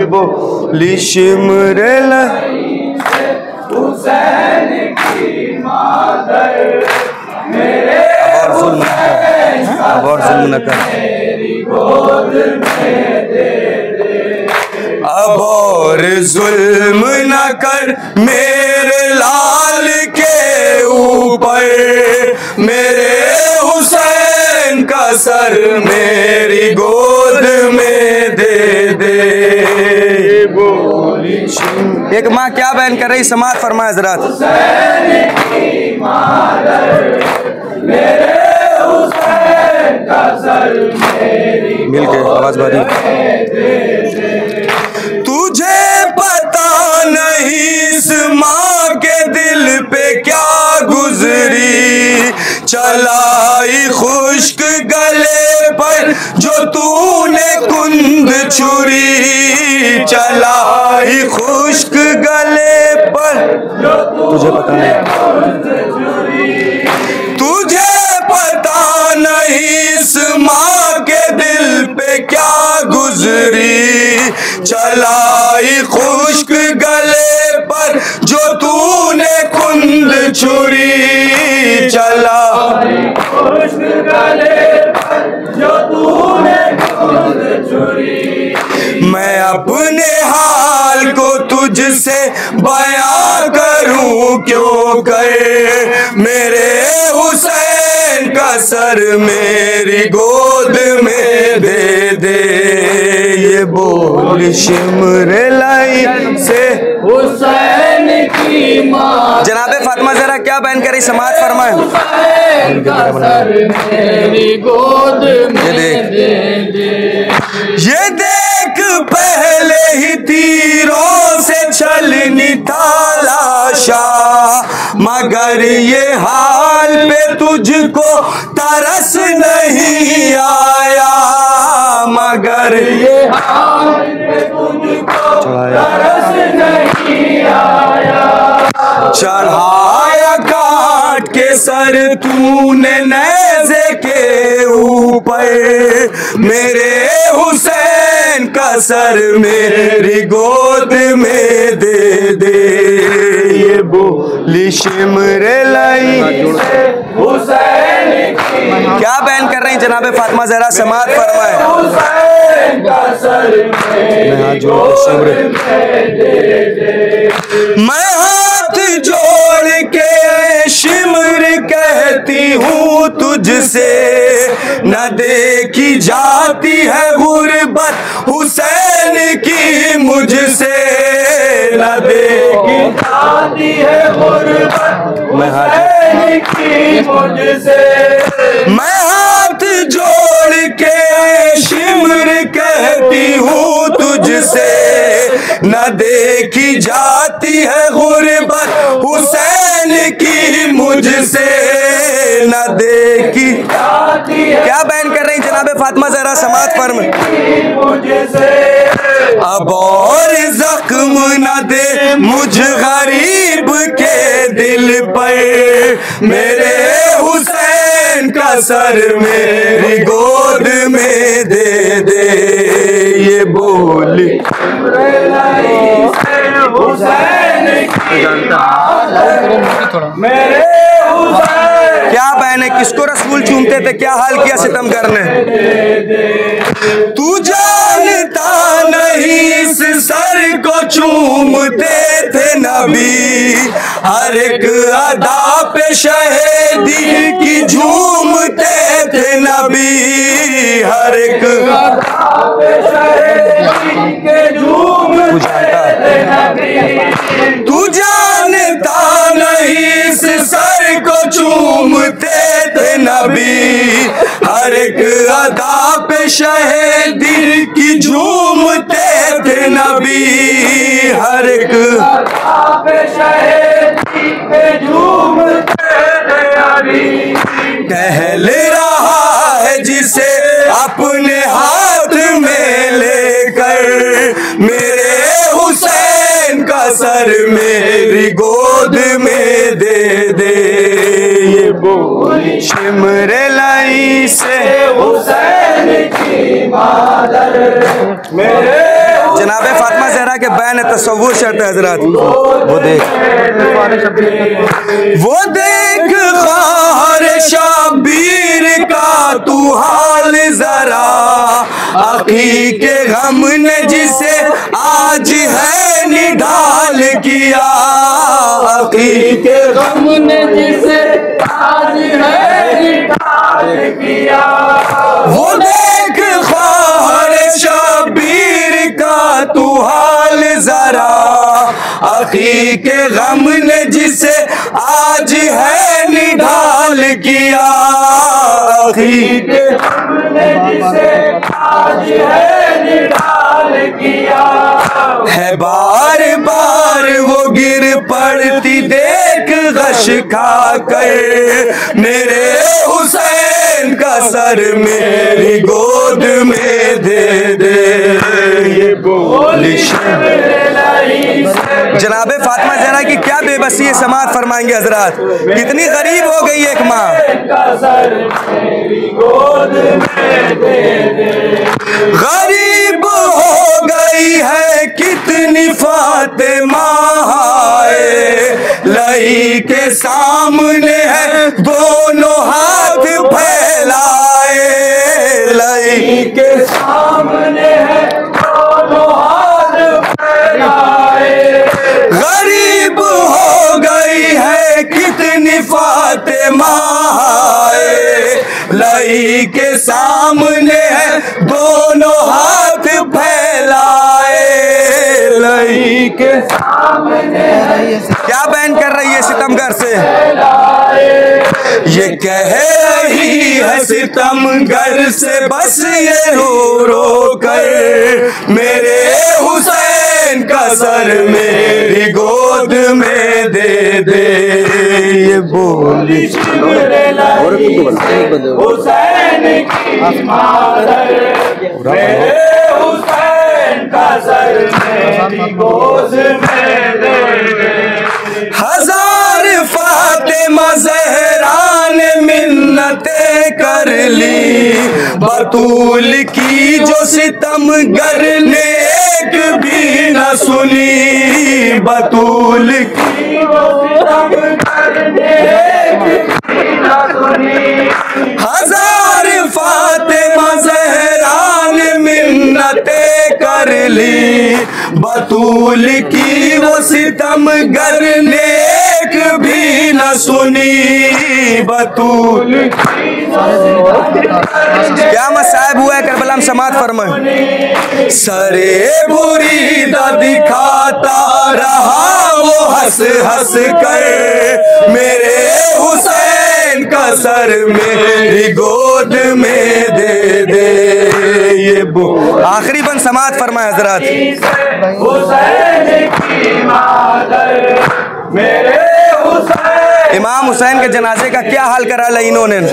ये बोली शिमरे हुसैन की मादर मेरे अब और जुल्म न कर, मेरी गोद में दे दे। अब और जुल्म न कर मेरे लाल के ऊपर, मेरे हुसैन का सर मेरी गोद में दे दे। एक माँ क्या बयान कर रही, समाअत फरमाए हज़रात। हुसैन की मादर मेरे हुसैन का सर मेरी मिल के आवाज बारी। तुझे पता नहीं इस माँ के दिल पे क्या गुजरी, चलाई खुश्क गले पर जो तूने कुंद छुरी, चलाई खुश्क गले पर तुझे पता नहीं, तुझे पता नहीं इस माँ के दिल पे क्या गुजरी, चलाई खुश्क गले पर जो तूने कुंद छुरी, चलाई खुश्क गले पर जो तूने कुंद छुरी। मैं अपने हाल को तुझसे बयां करूं क्यों कर, मेरे हुसैन का सर मेरी गोद में दे दे। ये बोल शिमरे लाई से हुसैन की माँ जनाबे फातिमा ज़हरा क्या बयान करी, समाअत फरमाए। हुसैन का सर मेरी गोद में दे दे। ये देख पहले ही तीरों से छलनी तालाशा, मगर ये हाल पे तुझको तरस नहीं आया, मगर ये हाल पे तुझको तरस नहीं आया। चढ़ाया काट के सर तूने नेज़े के ऊपर, मेरे हुसैन का सर मेरी गोद में दे दे। ये बोली शिमरे लाई हुसैन की क्या बयान कर रही हैं जनाबे फातिमा ज़हरा, समाअत फरमाए। हुसैन का सर मेरी गोद में दे दे। मैं हाथ जोड़ के शिमर कहती हूँ तुझसे, न देखी जाती है गुर्बत हुसैन की मुझसे, न देखी जाती है गुर्बत हुसैन की मुझसे। मैं हाथ जोड़ के शिमर कहती हूँ तुझसे, न देखी जाती है गुर्बत हुसैन की मुझसे, न देखी जाती है क्या बयान कर रही जनाबे फातिमा ज़हरा, समाअत फरमाए। मुझसे। अब और जख्म न दे मुझ गरीब के दिल पर, मेरे हुसैन का सर मेरी गोद में दे दे। ये बोली हुसैन की मेरे हुसैन क्या बयान है, किसको रसूल चूमते थे, क्या हाल किया सितमगर ने। तू जानता नहीं इस सर को चूमते थे नबी, हर एक अदा पे शहीदी की झूमते थे नबी, हर एक अदा पे शहीदी के झूमते थे नबी। तू जानता नहीं इस सर को चूमते थे नबी, हर एक अदा पे शहीदी की झूमते थे नबी, हर एक अदा पे शहीदी के झूमते थे नबी। टहल रहा है जिसे अपने हाथ में लेकर, मेरे हुसैन का सर मेरी गोद में दे दे। ये बोली शिमरे लाई से हुसैन की मादर मेरे जनाबे फातिमा अल्लाह के बैन तसव्वुर शर्त है हजरत। वो देख ख्वार शबीर का तू हाल जरा, अखी के गम ने जिसे आज है निढाल किया, अखी के गम ने जिसे आज है निढाल किया। वो देख ख्वार शबीर का तू हाल जरा, अखी के गम ने जिसे आज है निढाल किया, अखी के गम ने जिसे आज है निढाल किया। है बार बार वो गिर पड़ती देख गश खा कर, मेरे हुसैन का सर मेरी गोद में दे दे, ये बोली जनाबे फातिमा ज़हरा की क्या बेबसी है, समात फरमाएंगे हजरत। कितनी गरीब हो गई एक माँ, गरीब हो गई है कितनी फातिमा, लही के सामने है दोनों हाथ फैलाए, लही के सामने है दोनों हाथ फैलाए। गरीब हो गई है कितनी फातिमा, लही के सामने है दोनों हाथ फैलाए, लही के सामने क्या बयान कर रही है सितमगर से, ये कह रही है सितमगर से बस ये रो रो कर, मेरे हुसैन का सर मेरी गोद में दे दे, ये बोली हुसैन की मादर, मेरे हुसैन का सर मेरी गोद में दे दे। हजार फातिमा ज़हरा ने मिन्नतें कर ली, बतूल की जो सितमगर ने एक भी न सुनी, बतूल की जो सितमगर ने एक भी न सुनी। हजार फातिमा ज़हरा ने मिन्नतें कर ली, बतूल की वो सितमगर ने एक भी न सुनी, बतूल क्या मसाइब हुआ है करबला में, समात फरमाए। सरे बुरीदा दिखाता रहा वो हंस हंस कर, मेरे हुसैन का सर मेरी गोद में दे दे, ये बो आखिरी बन समात फरमाए हजरत। हुसैन की मादर, मेरे हुसैन, इमाम हुसैन के जनाजे का क्या हाल करा लाइनों ने,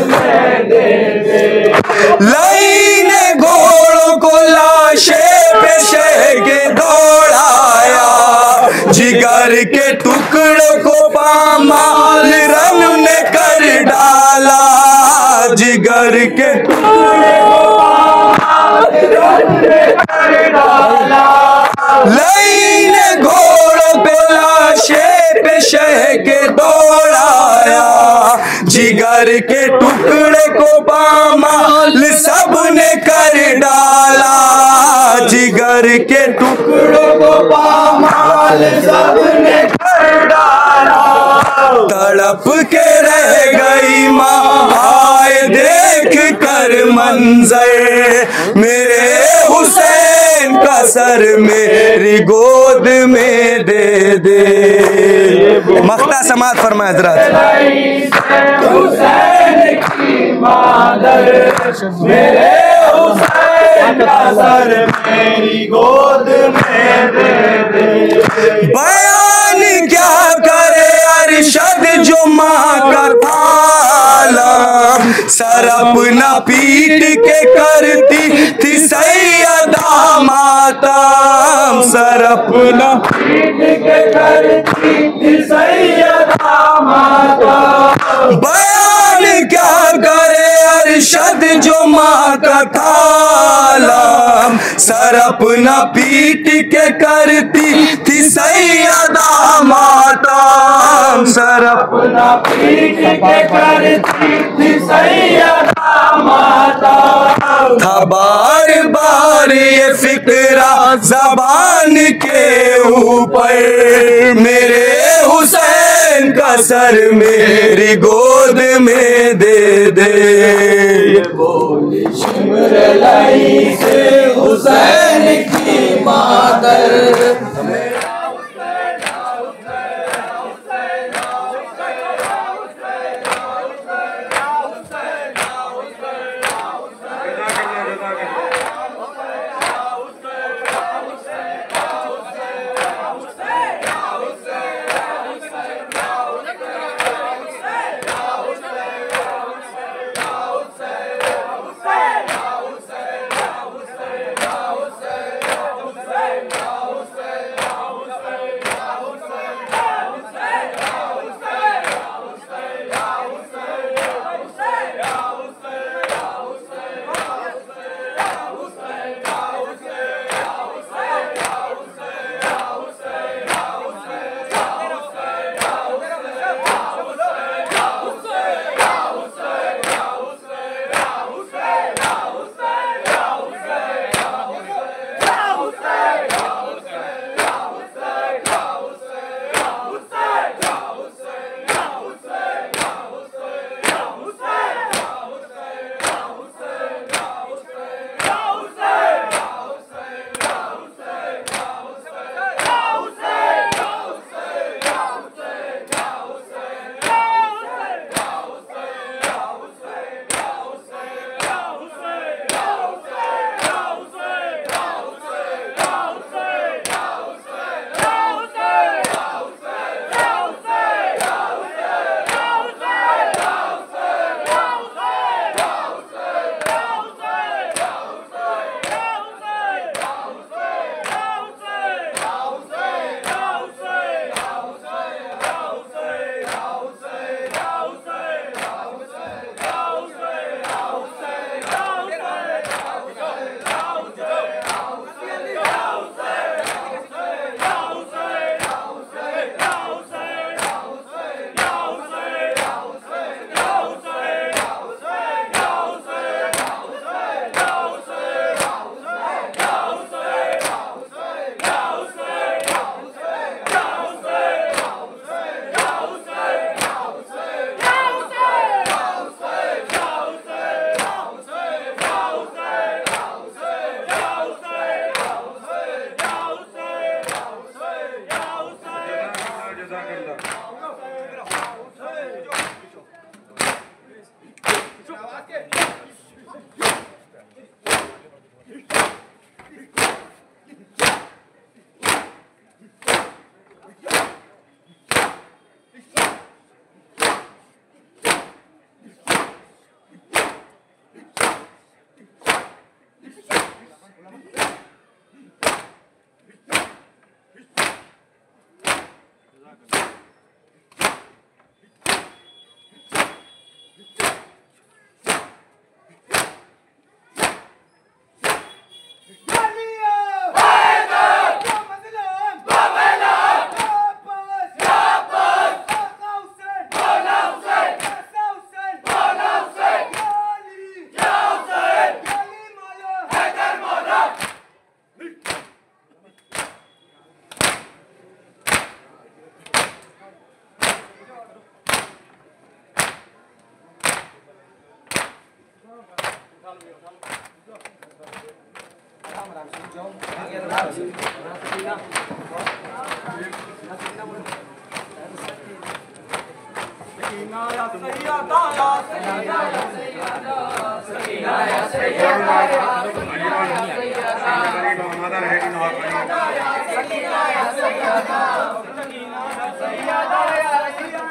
लाइन घोड़ों को लाशे पे शह के दौड़ाया, जिगर के टुकड़ों को पामाल रन ने कर डाला, जिगर के टुकड़ों को पामाल रन ने कर डाला। लाइन घोड़ों पे लाशे पे शह के दौड़ाया, जिगर के टुकड़े को पामाल सब ने कर डाला, जिगर के टुकड़ों को पामाल सब ने कर डाला। तड़प के रह गई माँ आए देख कर मंजर, मेरे हुसैन का सर मेरी गोद में दे दे। मख्ता समात फरमाए हजरत। हुसैन की मादर, मेरे हुसैन का सर मेरी गोद में दे दे। बयान क्या करे अरशद जो माँ का थाला, सर अपना पीट के करती थी सैयदा मातम, सर अपना पीट के करती थी सैयदा मातम। बयान क्या करे अरशद जो माँ का थाला, सलाम। सर अपना पीट के करती थी सैयदा मातम, सर अपना पीट के करती थी सैयदा मातम। था बार बार ये फिक्रा ज़बान के ऊपर, मेरे हुसैन का सर मेरी गोद में दे दे। ये बोली शिमरलाई से हुसैन की मादर।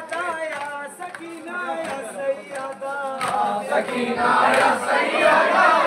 सकीना या सैयदा